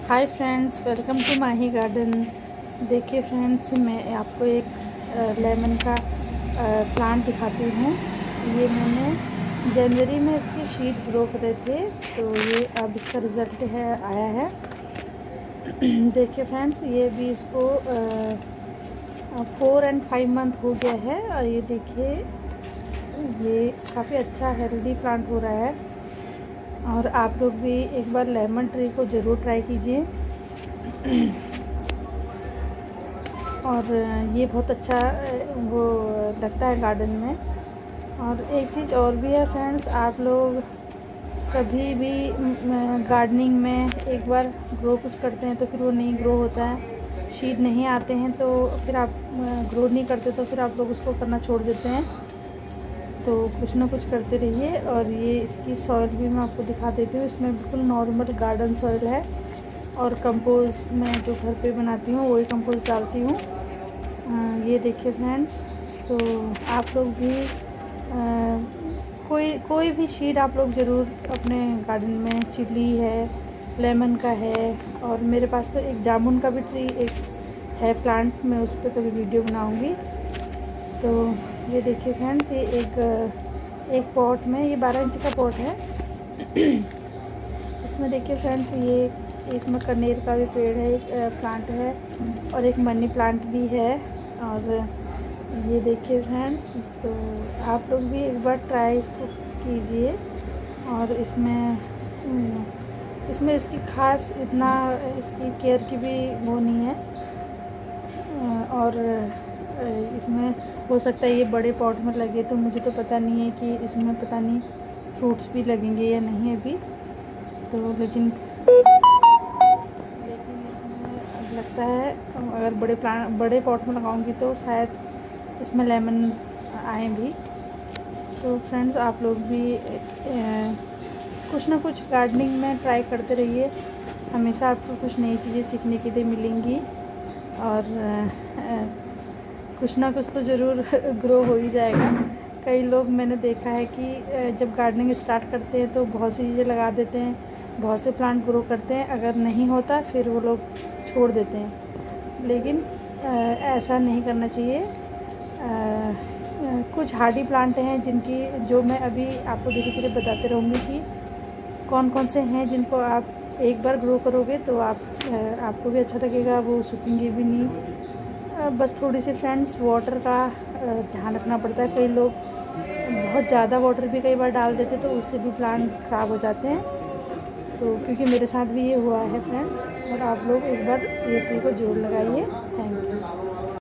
Hi friends, welcome to Mahi garden. देखिए friends, मैं आपको एक लेमन का प्लांट दिखाती हूँ। ये मैंने जनवरी में इसकी शीट ग्रो करे थे, तो ये अब इसका रिज़ल्ट आया है। देखिए फ्रेंड्स, ये भी इसको 4 और 5 मंथ हो गया है और ये देखिए, ये काफ़ी अच्छा हेल्दी प्लांट हो रहा है। और आप लोग भी एक बार लेमन ट्री को ज़रूर ट्राई कीजिए। और ये बहुत अच्छा वो लगता है गार्डन में। और एक चीज़ और भी है फ्रेंड्स, आप लोग कभी भी गार्डनिंग में एक बार ग्रो कुछ करते हैं तो फिर वो नहीं ग्रो होता है, शीड नहीं आते हैं, तो फिर आप ग्रो नहीं करते तो फिर आप लोग उसको करना छोड़ देते हैं। तो कुछ ना कुछ करते रहिए। और ये इसकी सॉइल भी मैं आपको दिखा देती हूँ। इसमें बिल्कुल नॉर्मल गार्डन सॉइल है और कंपोस्ट मैं जो घर पे बनाती हूँ वही कंपोस्ट डालती हूँ। ये देखिए फ्रेंड्स, तो आप लोग भी कोई भी सीड आप लोग ज़रूर अपने गार्डन में, चिली है, लेमन का है, और मेरे पास तो एक जामुन का भी ट्री एक है प्लांट, मैं उस पर कभी वीडियो बनाऊँगी। तो ये देखिए फ्रेंड्स, ये एक पॉट में, ये 12 इंच का पॉट है। इसमें देखिए फ्रेंड्स, ये इसमें कनेर का भी पेड़ है, एक प्लांट है, और एक मनी प्लांट भी है। और ये देखिए फ्रेंड्स, तो आप लोग भी एक बार ट्राई इसको कीजिए। और इसमें इसकी खास इतना इसकी केयर की भी वो नहीं है। और इसमें हो सकता है ये बड़े पॉट में लगे, तो मुझे तो पता नहीं है कि इसमें पता नहीं फ्रूट्स भी लगेंगे या नहीं अभी तो। लेकिन इसमें लगता है अगर बड़े पॉट में लगाऊंगी तो शायद इसमें लेमन आए भी। तो फ्रेंड्स, आप लोग भी कुछ ना कुछ गार्डनिंग में ट्राई करते रहिए, हमेशा आपको कुछ नई चीज़ें सीखने के लिए मिलेंगी। और कुछ ना कुछ तो ज़रूर ग्रो हो ही जाएगा। कई लोग मैंने देखा है कि जब गार्डनिंग स्टार्ट करते हैं तो बहुत सी चीज़ें लगा देते हैं, बहुत से प्लांट ग्रो करते हैं, अगर नहीं होता फिर वो लोग छोड़ देते हैं। लेकिन ऐसा नहीं करना चाहिए। कुछ हार्डी प्लांट हैं जो मैं अभी आपको धीरे धीरे बताते रहूँगी कि कौन कौन से हैं जिनको आप एक बार ग्रो करोगे तो आपको भी अच्छा लगेगा, वो सूखेंगे भी नहीं। बस थोड़ी सी फ्रेंड्स वाटर का ध्यान रखना पड़ता है। कई लोग बहुत ज़्यादा वाटर भी कई बार डाल देते तो उससे भी प्लांट ख़राब हो जाते हैं। तो क्योंकि मेरे साथ भी ये हुआ है फ्रेंड्स। और आप लोग एक बार ये ट्री को ज़रूर लगाइए। Thank you.